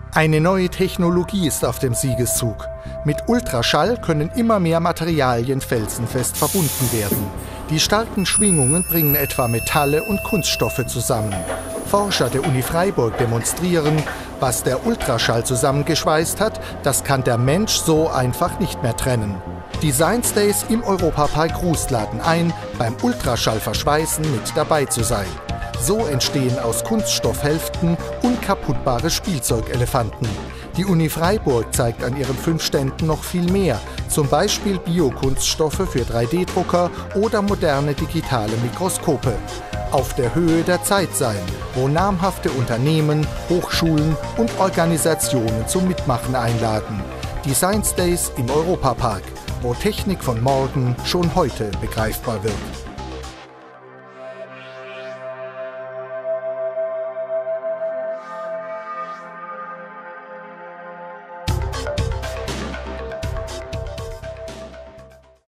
Eine neue Technologie ist auf dem Siegeszug. Mit Ultraschall können immer mehr Materialien felsenfest verbunden werden. Die starken Schwingungen bringen etwa Metalle und Kunststoffe zusammen. Forscher der Uni Freiburg demonstrieren, was der Ultraschall zusammengeschweißt hat, das kann der Mensch so einfach nicht mehr trennen. Die Science Days im Europapark Rust laden ein, beim Ultraschallverschweißen mit dabei zu sein. So entstehen aus Kunststoffhälften unkaputtbare Spielzeugelefanten. Die Uni Freiburg zeigt an ihren 5 Ständen noch viel mehr, zum Beispiel Biokunststoffe für 3D-Drucker oder moderne digitale Mikroskope. Auf der Höhe der Zeit sein, wo namhafte Unternehmen, Hochschulen und Organisationen zum Mitmachen einladen. Die Science Days im Europapark, wo Technik von morgen schon heute begreifbar wird.